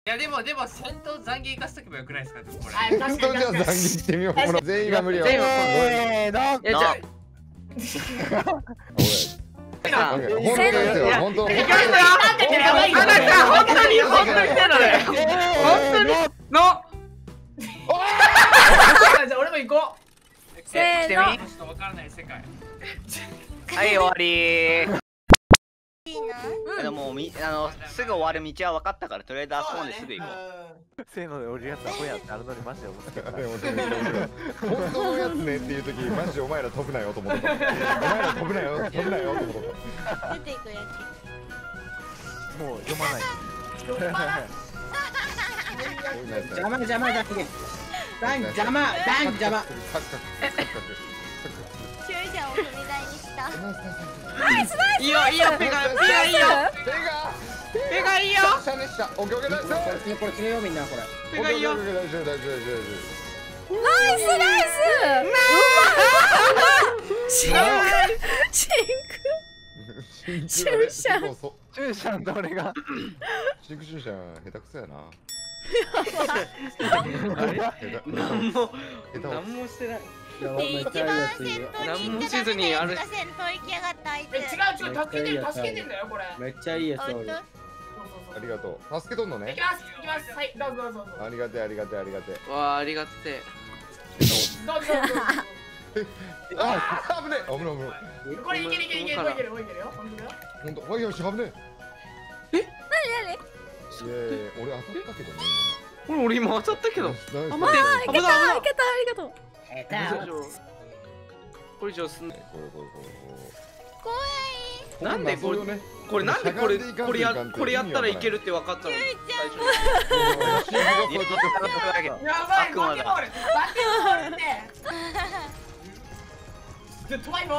いやでも戦闘残機生かしとけばよくないですかこれ。 本当じゃあ残機してみよう。全員が無理よ。 全員本当ですよ。本当。 本当にの。 じゃあ俺も行こう。 せーの。 ちょっとわからない世界。 はい終わり。 いいな。 でもすぐ終わる道は分かったからとりあえずあそこまですぐ行こう。 せーので降りるやつはこうやってあるのにマジで思ってた。 本当のやつねっていう時マジでお前ら飛ぶなよと思ってた。お前ら飛ぶなよと思ってた。 出ていくやもう読まない。 邪魔邪魔だって。ダン邪魔ダン邪魔。 つ。注射を踏み台にした。 ナイスナイス。 いいよいいよペガいいよ。ペガいいよ。 シャネした。オッケーオッケー大丈夫。 これ強いよみんなこれ。 ペガいいよ。 大丈夫大丈夫大丈夫。 ナイスナイス。シンクシュンシャンシュンシャンと俺がシンクシュンシャン下手くそやな。 何もしてない。 で一番先頭に行ってダメなやつが先頭行きやがった相手。 違う助けてんだよこれ。めっちゃいいやつおる。 ありがとう。助けとんのね。 行きますはいどうぞどうぞ。 ありがてえありがてえありがてえ。 わあありがてえ。 どうぞ。 あ危ねえ危ない危ない。 これいけるよ本当だよ。 本当はいよし危ね何え。いや俺当たったけどね俺今当たったけど。 あまあいけたありがとう。 これ以上すん。 これなんでこれなんでこれやったらいけるって分かったの。 やばいバケモールってトワイモ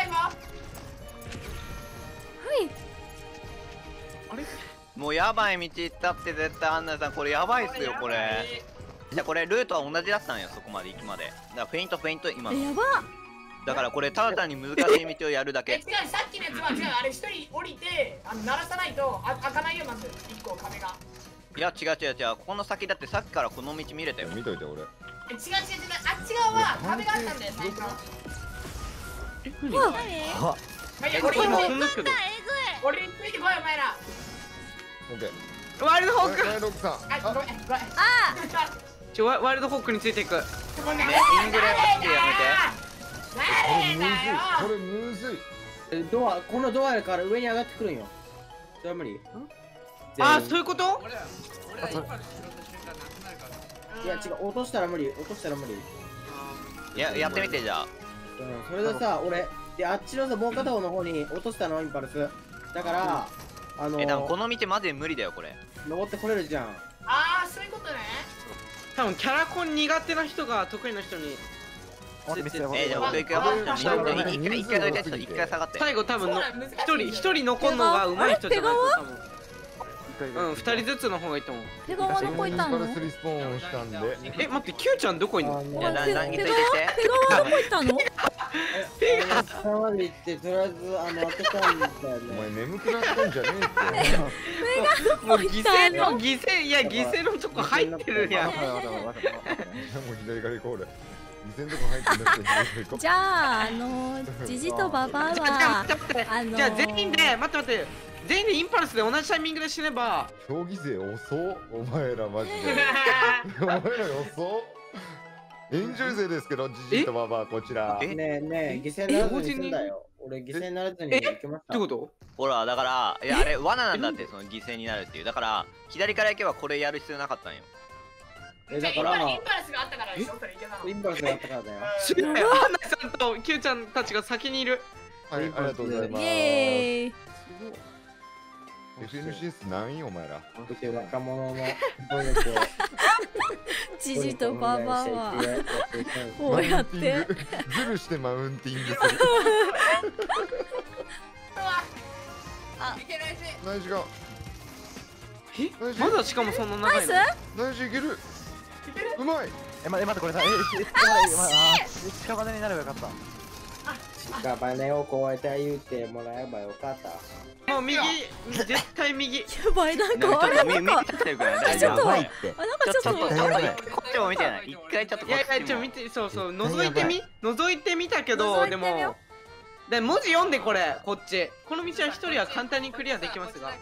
もうやばい道行ったって絶対アンナさんこれやばいっすよこれ。じゃこれルートは同じだったんよそこまで行くまで。だからフェイント今の。 やば。 だからこれただ単に難しい道をやるだけ。 違うさっきのやつは違うあれ一人降りて鳴らさないと開かないよまず一個壁が。 いや違うここの先だってさっきからこの道見れたよ。 見といて俺。 違うあっち側は壁があったんだよ最初。俺についてこいお前ら。 オッケー。 ワイルドホーク。 ワイロックさん。 ごめんワイルドホークについていく。 イングレッチやこれむずい。 このドアから上に上がってくるんよ。それは無理。 あそういうこと。 いや違う落としたら無理。 いややってみてじゃあ。 それでさ俺であっちのさもう片方の方に落としたのインパルスだから多分この道マジで無理だよこれ。 登ってこれるじゃん。ああそういうことね。 多分キャラコン苦手な人が得意な人に。 じゃあ僕行くよ。一回どいて一回下がって。 最後多分一人残るのが上手い人じゃないと多分。二人ずつの方がいいと思う。 ペガワどこ行ったの？ スリスポーンしたんで。 待って、キューちゃんどこいんの？ じゃあ何についてきて。 ペガワどこ行ったの？ 下まで行ってとりあえず開けたんだよね。 お前眠くなってんじゃねえって。 もう犠牲のとこ入ってるやん。 もう左から行こう俺。犠牲のとこ入ってんだって。 じゃあジジとババはじゃあ全員で待って全員でインパルスで同じタイミングで死ねば。 競技勢遅っお前らマジで。お前ら遅っ。エンジョイ勢ですけどジジとババこちら。 ねえ犠牲にならずに済んだよ。俺犠牲にならずに行きました。 ってこと？ ほらだからいやあれ罠なんだってその犠牲になるっていう。だから左から行けばこれやる必要なかったんよ。 だからインパルスがあったからでしょそれいけたの。 インパルスがあったからだよ。 すげえアンナさんとキューちゃんたちが先にいる。 はいありがとうございます。 イエーイ。 FNCS 何位お前ら。 若者の努力を。 ジジとババはこうやってズルしてマウンティングする。 あ、いけないし。 ナイスが。 まだしかもそんな長いの。 ナイスいける。うまい。 待ってこれさ屍になればよかった。 屍を越えて言ってもらえばよかった。 もう右、絶対右。 やばい、なんかあれなんか見てるから大ちょっと丈夫。 なんかちょっとこっちも見てない。一回ちょっとこっちも。 いやいや、見て、そうそう、覗いてみたけど、でも文字読んでこれ、こっち。この道は一人は簡単にクリアできますが。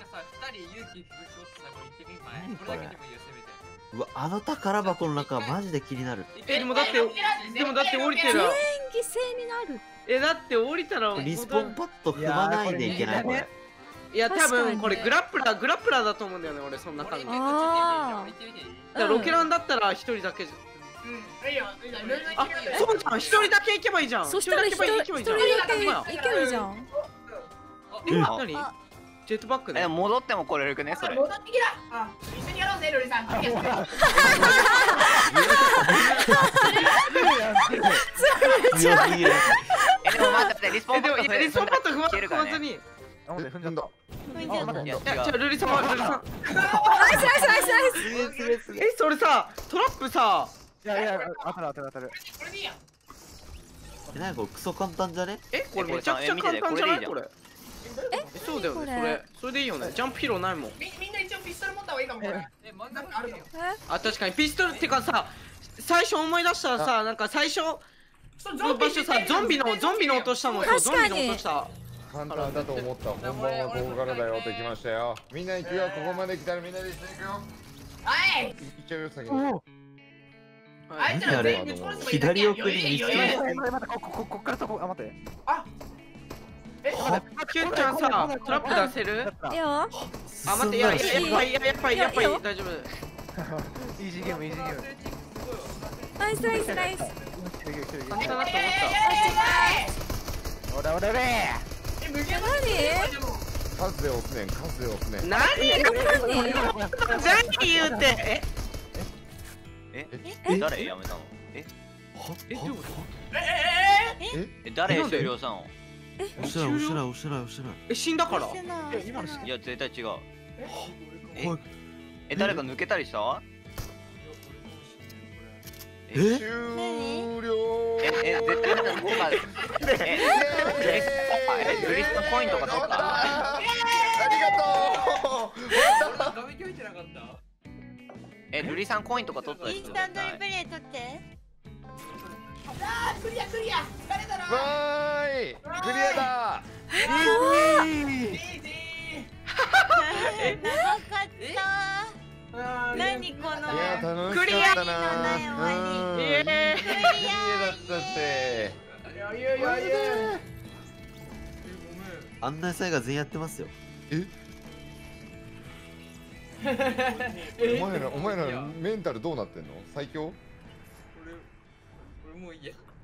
うわ、あの宝箱の中マジで気になる。 でもだって降りてる。 全員犠牲になる。 だって降りたらリスポンパッド踏まないでいけないこれ。 いや、多分これグラップラーだと思うんだよね、俺、そんな感じ。だからロケランだったら一人だけじゃん。あ、そうじゃん、一人だけ行けばいいじゃん。 そしたら一人だけ行けるじゃん。 何？ジェットバックで。 戻っても来れるくね、それ。 戻ってきた。一緒にやろうぜ、ロリさん。 でも待って、リスポンパッドリスポンパッド踏まずに。 踏んだ。 いや、ルリさん。ナイス。それさ、トラップさ。 いや、当たる。 これでいいやん。 なんかクソ簡単じゃね？ これめちゃくちゃ簡単じゃないこれ。そうだよね、それでいいよね。ジャンプ疲労ないもん。 みんな一応ピストル持った方がいいかも。真ん中あるの。 確かにピストルってかさ、最初思い出したらさ、なんか最初の場所さ、ゾンビの音したもん。ゾンビの音した。 簡単だと思った。本番はここからだよってきましたよ。みんな行くよ。ここまで来たらみんなで一緒に行くよ。 はい。 行っちゃうよ先に。 あいつら全員ぶち殺せばいいだけや。 左奥に見つけ待ってこっからそこ、待って。 キュンちゃんさ、トラップ出せる？ いいよ。 待って、やっぱり大丈夫。 イージーゲーム。 ナイス。 簡単だと思った。 おら。 何？ 数で押すねん。 何言うて。 誰やめたの？ どういうこと？ 誰終了したの？ おしら。 死んだから。 いや、絶対違う。誰か抜けたりした？ 終了。 絶対ルリストコインとか取った？ ありがとう。 ルリさんコインとか取ったでしょ？ インスタントリプレイ取って。 クリア。誰だろう。 わーい。クリアだ。 長かった。何この。 いや楽しかったな。クリアだったって。 案内祭が全員やってますよ。 お前らメンタルどうなってんの？最強？ 俺もういいや。